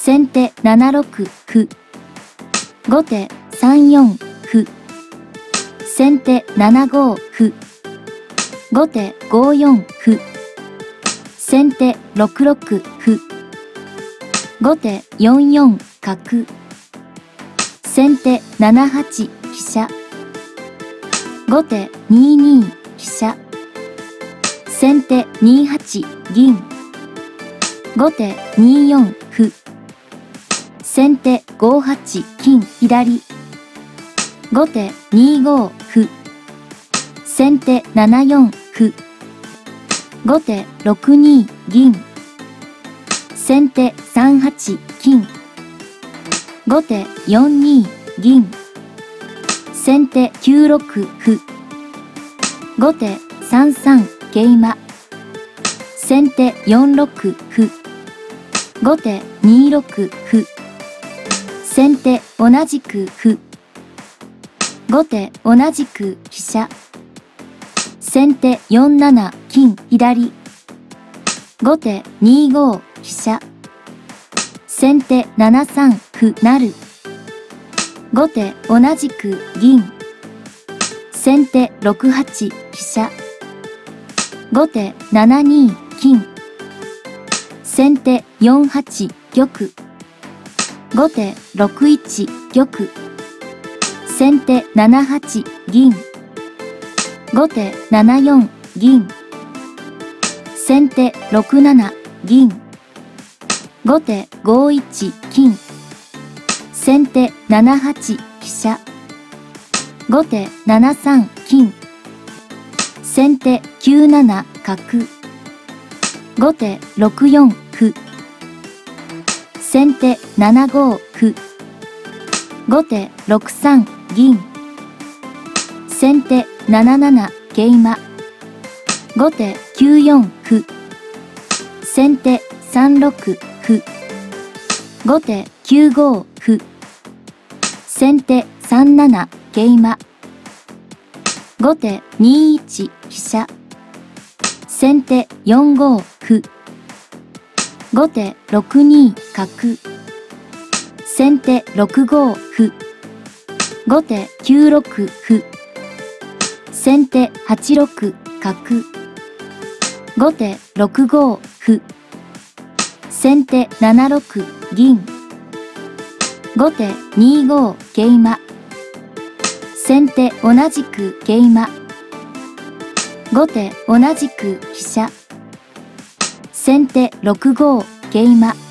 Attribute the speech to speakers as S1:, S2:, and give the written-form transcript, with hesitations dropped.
S1: 先手7六歩。後手3四歩。先手7五歩。後手5四歩。先手6六歩。後手4四角。先手7八飛車。後手2二飛車。先手2八銀。後手2四歩。先手5八金左。後手2五歩。先手7四歩。後手6二銀。先手3八金。後手4二銀。先手9六歩。後手3三桂馬。先手4六歩。後手2六歩。先手同じく歩。後手同じく飛車。先手4七金左。後手2五飛車。先手7三歩成。後手同じく銀。先手6八飛車。後手7二金。先手4八玉。後手6一玉。先手7八銀。後手7四銀。先手6七銀。後手5一金。先手7八飛車。後手7三金。先手9七角。後手6四歩。先手7五歩。後手6三銀。先手7七桂馬。後手9四歩。先手3六歩。後手9五歩。先手3七桂馬。後手2一飛車。先手4五歩。後手6二角。先手6五歩。後手9六歩。先手8六角。後手6五歩。先手7六銀。後手2五桂馬。先手同じく桂馬。後手同じく飛車。先手6五桂馬。